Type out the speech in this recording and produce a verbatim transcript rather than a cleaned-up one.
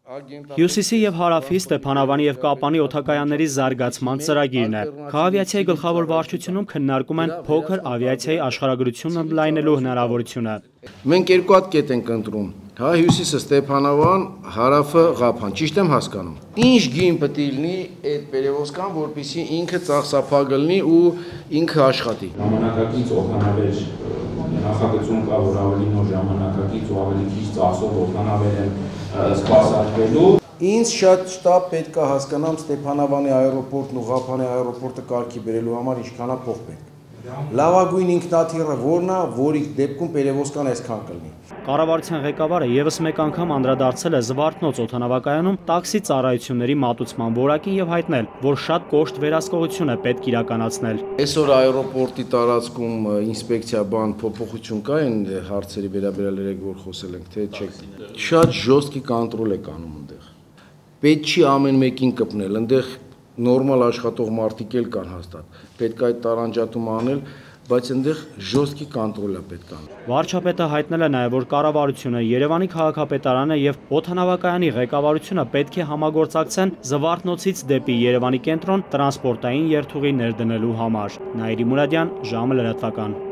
Հյուսիսի և հարավի Ստեփանավանի և Կապանի օդակայանների զարգացման ծրագիրն է։ Ավիացիայի գլխավոր վարչությունում քննարկում են փոքր ավիացիայի աշխարհագրությունն ընդլայնելու հնարավորությունը։ Մենք երկու հատ կետ ենք ընտրում, հա հյուսիսը Ստեփանավան, հարավը Ղափան, ճիշտ եմ հասկանում։ Ինչ գին պետք է լինի այդ պերևոզկան, որպեսզի ինքը ծախսափակ լինի ու ինքը աշխատի։ Ժամանակակից օդանավեր նախագծում կա, որ ավելի նոր ժամանակակից ու ավելի քիչ ծախսով օդանավեր են սպասարկվելու։ Ինձ շատ շտապ պետք է հասկանամ Ստեփանավանի аэроպորտն ու Ղափանի аэроպորտը կարգի բերելու համար ինչքան է փող պետք։ Լավագույն ինքնաթիռը որն է, որի դեպքում պերևոզկան այսքան կլինի։ Կառավարության ղեկավարը ևս մեկ անգամ անդրադարձել է Զվարթնոց օդանավակայանում տաքսի ծառայությունների մատուցման որակին եւ հայտնել, որ շատ կոշտ վերահսկողություն է պետք իրականացնել։ Այսօր аэроպորտի տարածքում ինսպեկցիա բան փոփոխություն կա այն հարցերի վերաբերյալ երեք որ խոսել ենք, թե չեք։ Շատ ժոստկի կոնտրոլ է կանում այնտեղ։ Պետք չի ամեն մեկին կպնել, այնտեղ նորմալ աշխատող մարդիկ էլ կան հաստատ։ Պետք է այդ տարանջատումը անել, բայց այնտեղ ժոստկի կոնտրոլ է պետք անում։ Վարչապետը հայտնել է նաև, որ կառավարությունը, Երևանի քաղաքապետարանը եւ օդանավակայանի ղեկավարությունը պետք է համագործակցեն Զվարթնոցից դեպի Երևանի կենտրոն տրանսպորտային երթուղի ներդնելու համար։ Նաիրի Մուրադյան, ժամը լրատվական։